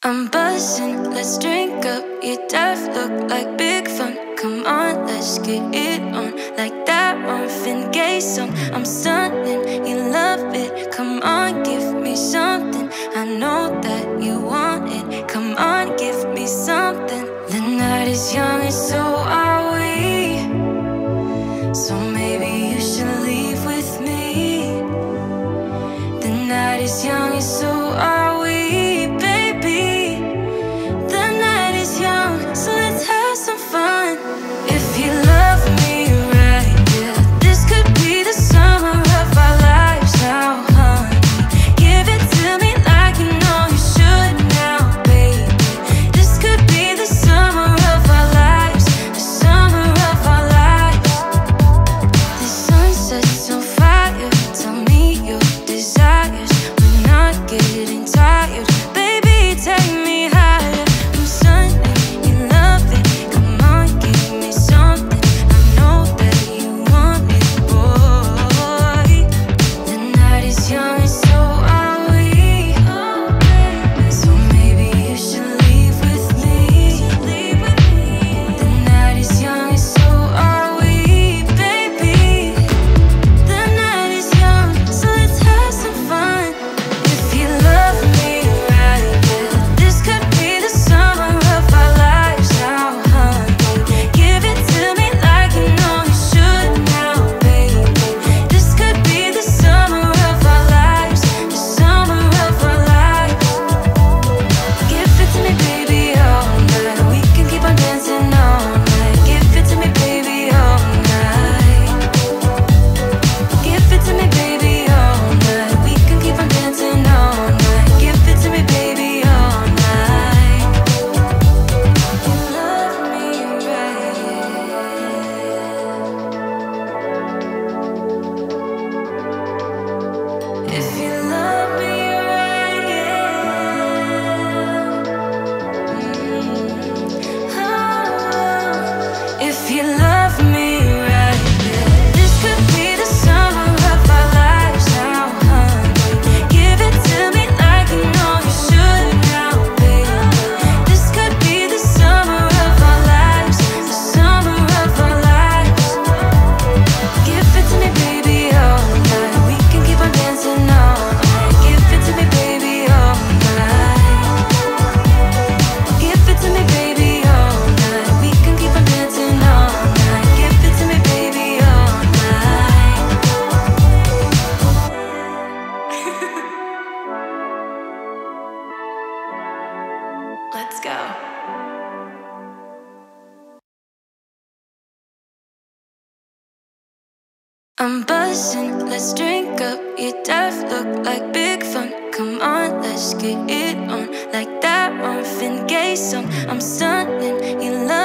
I'm buzzing, let's drink up. Your death look like big fun. Come on, let's get it on. Like that Marvin Gaye song. I'm stunning, you love it. Come on, give me something. I know that you want it. Come on, give me something. The night is young and so are we. So maybe you should leave with me. The night is young and so are we. Let's go. I'm buzzing, let's drink up. Your death look like big fun. Come on, let's get it on. Like that Marvin Gaye song. I'm stunning, you love